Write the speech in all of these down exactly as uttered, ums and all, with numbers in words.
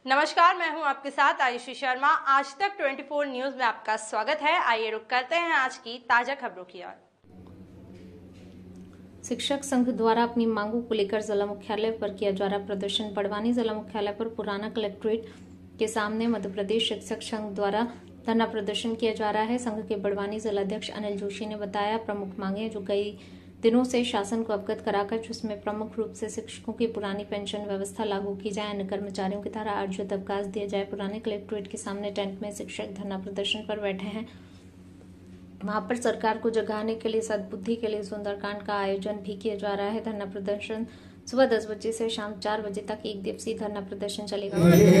नमस्कार, मैं हूं आपके साथ आयुषी शर्मा। आज तक चौबीस न्यूज में आपका स्वागत है। आइए रुक करते हैं आज की ताजा खबरों की ओर। शिक्षक संघ द्वारा अपनी मांगों को लेकर जिला मुख्यालय पर किया जा रहा प्रदर्शन। बड़वानी जिला मुख्यालय पर पुराना कलेक्ट्रेट के सामने मध्य प्रदेश शिक्षक संघ द्वारा धरना प्रदर्शन किया जा रहा है। संघ के बड़वानी जिलाध्यक्ष अनिल जोशी ने बताया, प्रमुख मांगे जो कई दिनों से शासन को अवगत कराकर, जिसमें प्रमुख रूप से शिक्षकों की पुरानी पेंशन व्यवस्था लागू की जाए, अन्य कर्मचारियों की तरह अर्जित अवकाश दिया जाए। पुराने कलेक्ट्रेट के सामने टेंट में शिक्षक धरना प्रदर्शन पर बैठे हैं। वहां पर सरकार को जगाने के लिए, सद्बुद्धि के लिए सुंदरकांड का आयोजन भी किया जा रहा है। धरना प्रदर्शन सुबह दस बजे से शाम चार बजे तक एक दिवसीय धरना प्रदर्शन चलेगा।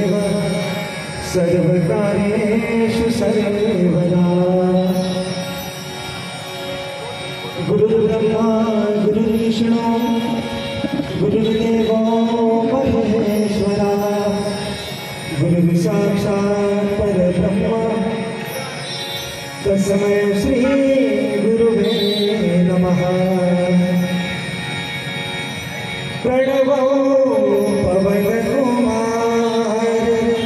गुरु ब्रह्मा गुरु विष्णु गुरुदेवो महेश्वरा, गुरु साक्षात् परब्रह्म तस्मै श्री गुरुवे नमः। प्रणवो पवन कुमार,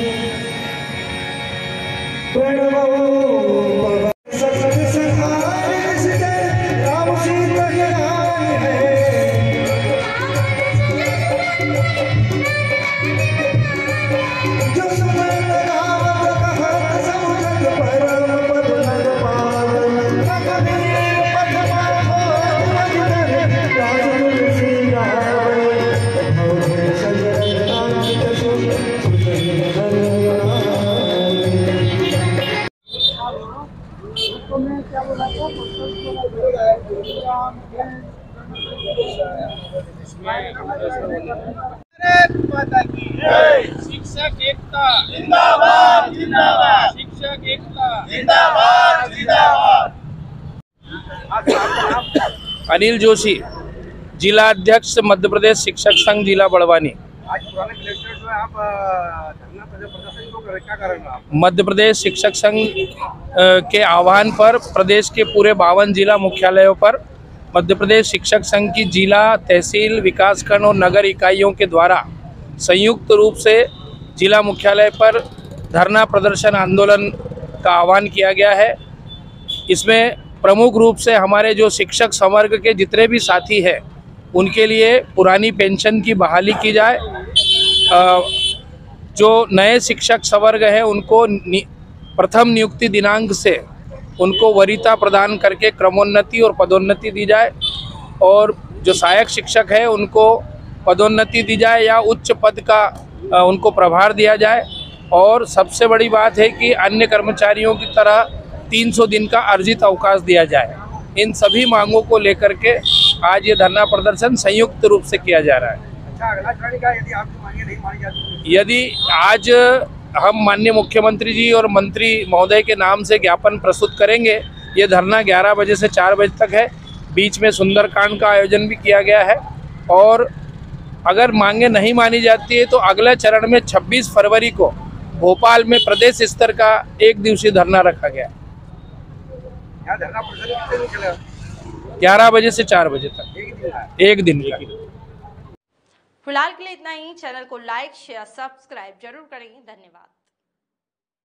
प्रणवो पवन शिक्षक एकता जिंदाबाद जिंदाबाद, शिक्षक एकता जिंदाबाद जिंदाबाद। अनिल जोशी, जिला अध्यक्ष मध्य प्रदेश शिक्षक संघ जिला बड़वानी। आज पुराने कलेक्टर जो है, आप धरना प्रदर्शन क्यों कर रहे हैं, क्या कारण है? मध्य प्रदेश शिक्षक संघ के आह्वान पर प्रदेश के पूरे बावन जिला मुख्यालयों पर मध्य प्रदेश शिक्षक संघ की जिला, तहसील, विकासखंड और नगर इकाइयों के द्वारा संयुक्त रूप से जिला मुख्यालय पर धरना प्रदर्शन आंदोलन का आह्वान किया गया है। इसमें प्रमुख रूप से हमारे जो शिक्षक संवर्ग के जितने भी साथी हैं, उनके लिए पुरानी पेंशन की बहाली की जाए। जो नए शिक्षक संवर्ग है, उनको प्रथम नियुक्ति दिनांक से उनको वरीयता प्रदान करके क्रमोन्नति और पदोन्नति दी जाए, और जो सहायक शिक्षक है उनको पदोन्नति दी जाए या उच्च पद का उनको प्रभार दिया जाए। और सबसे बड़ी बात है कि अन्य कर्मचारियों की तरह तीन सौ दिन का अर्जित अवकाश दिया जाए। इन सभी मांगों को लेकर के आज ये धरना प्रदर्शन संयुक्त रूप से किया जा रहा है। अच्छा, अगला चरण क्या, यदि आपकी मांगे नहीं मानी जाती? यदि आज हम माननीय मुख्यमंत्री जी और मंत्री महोदय के नाम से ज्ञापन प्रस्तुत करेंगे। ये धरना ग्यारह बजे से चार बजे तक है। बीच में सुंदरकांड का आयोजन भी किया गया है, और अगर मांगे नहीं मानी जाती है तो अगले चरण में छब्बीस फरवरी को भोपाल में प्रदेश स्तर का एक दिवसीय धरना रखा गया। ग्यारह बजे से चार बजे तक एक दिन का। फिलहाल के लिए इतना ही। चैनल को लाइक, शेयर, सब्सक्राइब जरूर करें। धन्यवाद।